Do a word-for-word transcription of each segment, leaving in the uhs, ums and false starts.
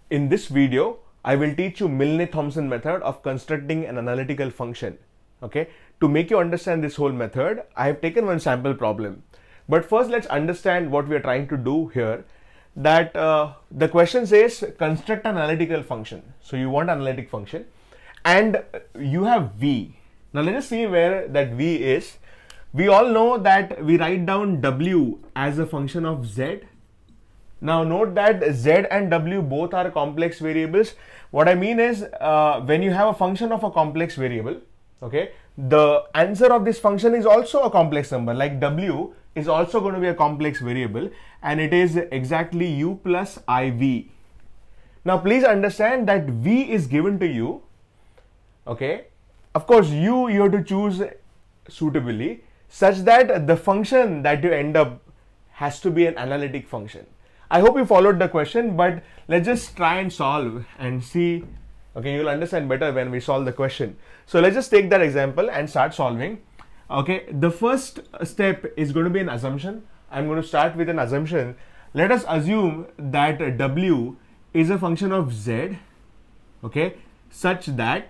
In this video, I will teach you Milne Thomson method of constructing an analytical function. Okay, to make you understand this whole method, I have taken one sample problem. But first, let's understand what we are trying to do here. That uh, the question says construct an analytical function. So you want an analytic function, and you have v. Now let us see where that v is. We all know that we write down w as a function of z. Now note that z and w both are complex variables. What I mean is uh, when you have a function of a complex variable, okay, the answer of this function is also a complex number, like w is also going to be a complex variable, and it is exactly u plus iv. Now please understand that v is given to you, okay. Of course, u you have to choose suitably such that the function that you end up has to be an analytic function. I hope you followed the question, but let's just try and solve and see. Okay, you'll understand better when we solve the question. So let's just take that example and start solving. Okay, the first step is going to be an assumption. I'm going to start with an assumption. Let us assume that w is a function of z, okay, such that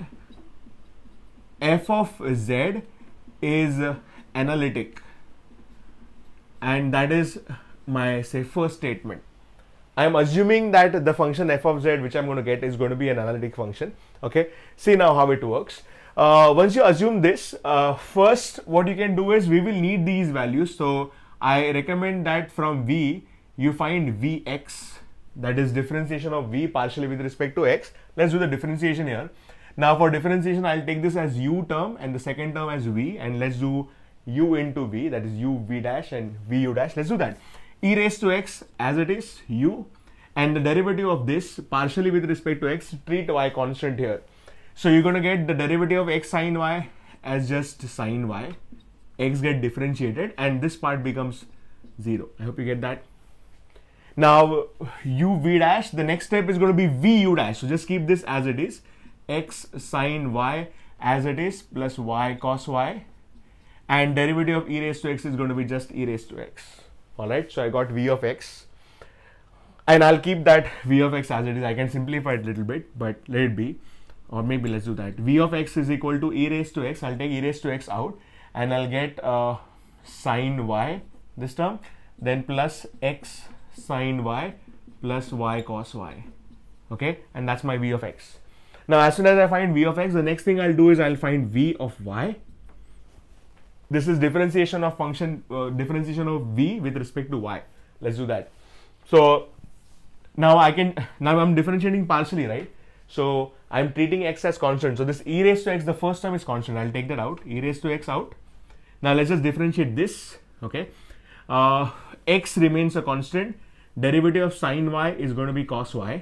f of z is analytic, and that is my say first statement. I am assuming that the function f of z which I'm going to get is going to be an analytic function. Okay, see now how it works. Uh, once you assume this, uh, first what you can do is we will need these values. So I recommend that from v you find vx, that is differentiation of v partially with respect to x. Let's do the differentiation here. Now for differentiation, I'll take this as u term and the second term as v, and let's do u into v, that is u v dash and v u dash. Let's do that. E raised to x as it is u, and the derivative of this partially with respect to x, treat y constant here. So you're going to get the derivative of x sine y as just sine y, x get differentiated and this part becomes zero. I hope you get that. Now u v dash, the next step is going to be v u dash. So just keep this as it is, x sine y as it is plus y cos y, and derivative of e raised to x is going to be just e raised to x. Alright, so I got v of x, and I'll keep that v of x as it is. I can simplify it a little bit, but let it be, or maybe let's do that. V of x is equal to e raised to x. I'll take e raised to x out, and I'll get uh, sine y this term, then plus x sine y plus y cos y. Okay, and that's my v of x. Now as soon as I find v of x, the next thing I'll do is I'll find v of y. This is differentiation of function, uh, differentiation of v with respect to y. Let's do that. So now I can, now I'm differentiating partially, right? So I'm treating x as constant. So this e raised to x, the first term is constant. I'll take that out, e raised to x out. Now let's just differentiate this, okay? Uh, x remains a constant. Derivative of sine y is going to be cos y.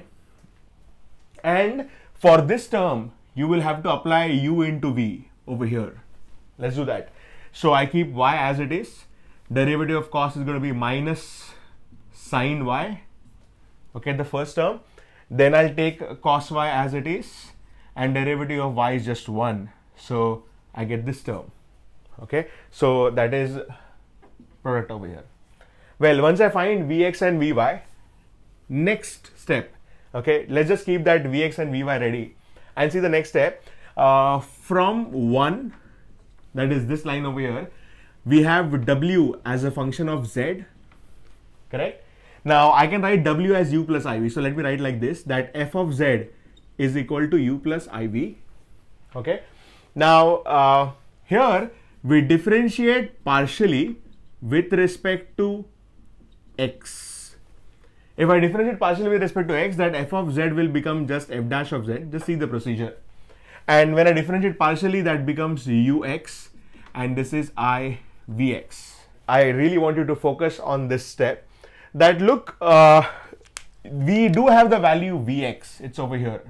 And for this term, you will have to apply u into v over here. Let's do that. So I keep y as it is. Derivative of cos is going to be minus sine y. Okay, the first term. Then I'll take cos y as it is, and derivative of y is just one. So I get this term. Okay, so that is product over here. Well, once I find vx and vy, next step. Okay, let's just keep that vx and vy ready and see the next step. Uh, from one, that is this line over here, we have w as a function of z, correct? Now I can write w as u plus iv. So let me write like this, that f of z is equal to u plus iv. Okay. Now uh, here we differentiate partially with respect to x. If I differentiate partially with respect to x, that f of z will become just f dash of z. Just see the procedure. And when I differentiate partially, that becomes ux, and this is I vx. I really want you to focus on this step. That look, uh, we do have the value vx, it's over here.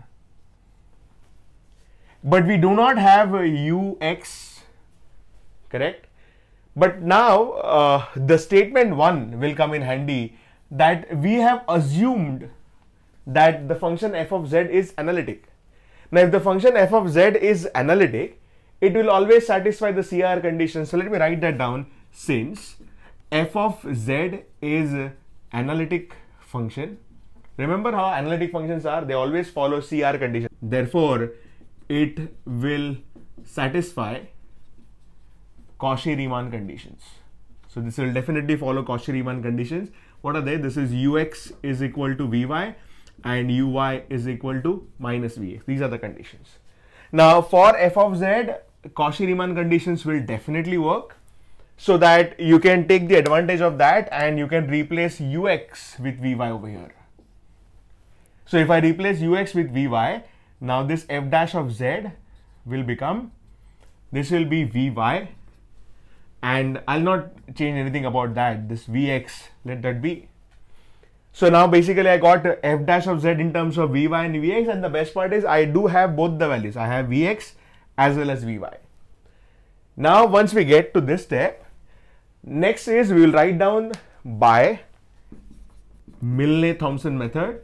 But we do not have ux, correct? But now uh, the statement one will come in handy, that we have assumed that the function f of z is analytic. Now if the function f of z is analytic, it will always satisfy the C R condition. So let me write that down. Since f of z is analytic function, Remember how analytic functions are? They always follow C R condition. Therefore, it will satisfy Cauchy-Riemann conditions. So this will definitely follow Cauchy-Riemann conditions. What are they? This is ux is equal to vy and uy is equal to minus vx. These are the conditions. Now for f of z, Cauchy-Riemann conditions will definitely work, so that you can take the advantage of that and you can replace ux with vy over here. So if I replace ux with vy, now this f dash of z will become, this will be vy, and I'll not change anything about that. This vx, let that be. So now basically I got f dash of z in terms of vy and vx, and the best part is I do have both the values. I have vx as well as vy. Now once we get to this step, next is we will write down by Milne Thomson method.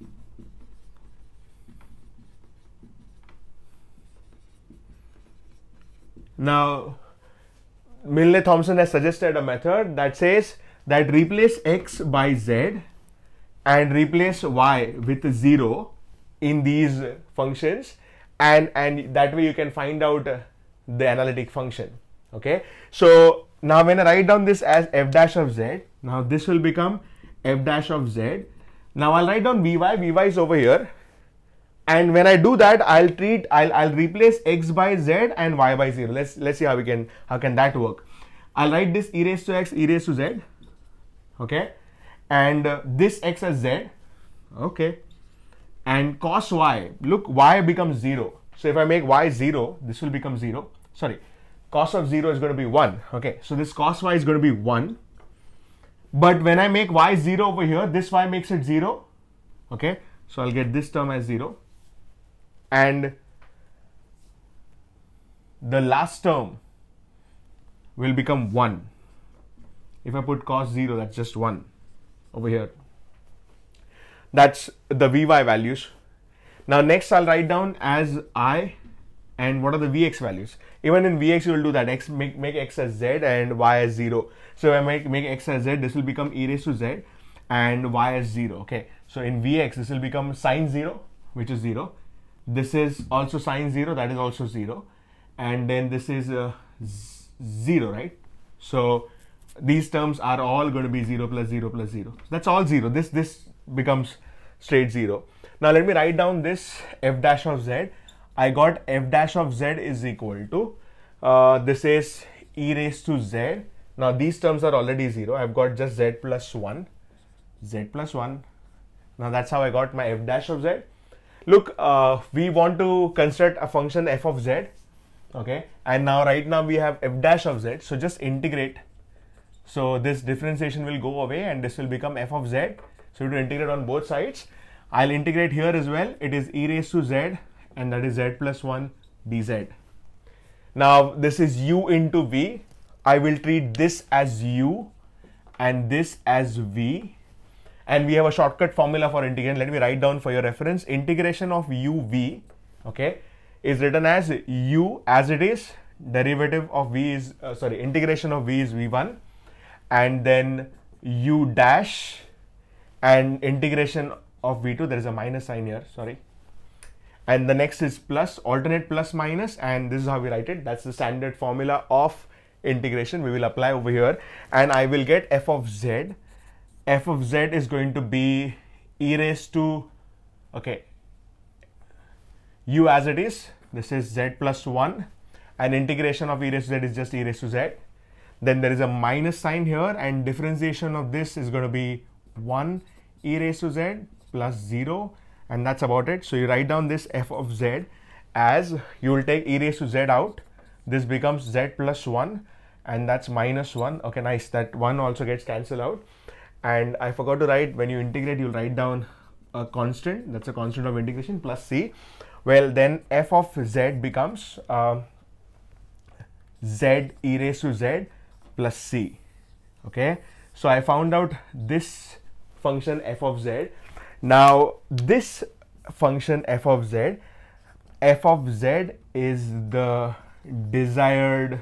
Now Milne Thomson has suggested a method that says that replace x by z and replace y with zero in these functions, and and that way you can find out the analytic function. Okay, so now when I write down this as f dash of z, now this will become f dash of z. Now I'll write down vy, vy is over here, and when I do that, I'll treat I'll I'll replace x by z and y by zero. Let's let's see how we can how can that work. I'll write this e raised to x, e raised to z, okay, and uh, this x as z, okay, and cos y. Look, y becomes zero. So if I make y zero, this will become zero. Sorry, cos of zero is going to be one. Okay, so this cos y is going to be one. But when I make y zero over here, this y makes it zero. Okay, so I'll get this term as zero. And the last term will become one. If I put cos zero, that's just one over here. That's the vy values. Now next I'll write down as I, and what are the vx values? Even in vx you will do that, x make, make x as z and y as zero. So if I make, make x as z, this will become e raised to z and y as zero. Okay, so in vx this will become sine zero, which is zero. This is also sine zero, that is also zero, and then this is uh, zero, right? So these terms are all going to be zero plus zero plus zero. So that's all zero. This this becomes straight zero. Now let me write down this f dash of z. I got f dash of z is equal to uh, this is e raised to z. Now these terms are already zero. I've got just z plus one, z plus one. Now that's how I got my f dash of z. Look, uh, we want to construct a function f of z, okay, and now right now we have f dash of z, so just integrate. So this differentiation will go away and this will become f of z. So to integrate on both sides, I'll integrate here as well. It is e raised to z, and that is z plus one dz. Now this is u into v. I will treat this as u and this as v. And we have a shortcut formula for integration. Let me write down for your reference. Integration of uv, okay, is written as u as it is. Derivative of v is, uh, sorry, integration of v is v one. And then u dash and integration of v two. There is a minus sign here, sorry. And the next is plus, alternate plus minus. And this is how we write it. That's the standard formula of integration. We will apply over here. And I will get f of z. F of z is going to be e raised to, okay, u as it is. This is z plus one, and integration of e raised to z is just e raised to z. Then there is a minus sign here, and differentiation of this is going to be one e raised to z plus zero, and that's about it. So you write down this f of z as, you will take e raised to z out. This becomes z plus one, and that's minus one. Okay, nice. That one also gets cancelled out. And I forgot to write, when you integrate, you'll write down a constant. That's a constant of integration plus c. Well, then f of z becomes uh, z e raised to z plus c. Okay, so I found out this function f of z. Now this function f of z, f of z is the desired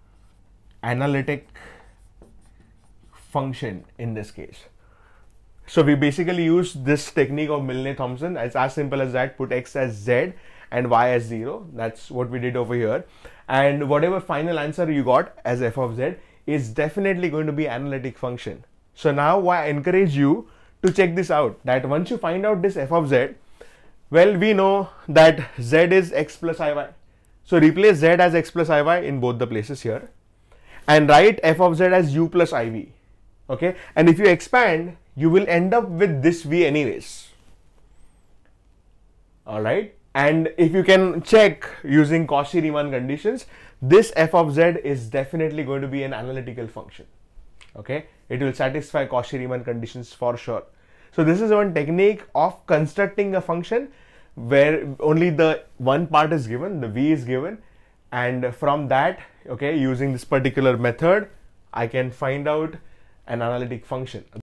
analytic function in this case. So we basically use this technique of Milne Thomson. It's as simple as that. Put x as z and y as zero. That's what we did over here. And whatever final answer you got as f of z is definitely going to be analytic function. So now I encourage you to check this out, that once you find out this f of z, well, we know that z is x plus iy. So replace z as x plus iy in both the places here and write f of z as u plus iv. Okay, and if you expand, you will end up with this v anyways. All right, and if you can check using Cauchy-Riemann conditions, this f of z is definitely going to be an analytical function. Okay, it will satisfy Cauchy-Riemann conditions for sure. So this is one technique of constructing a function where only the one part is given, the v is given, and from that, okay, using this particular method, I can find out an analytic function.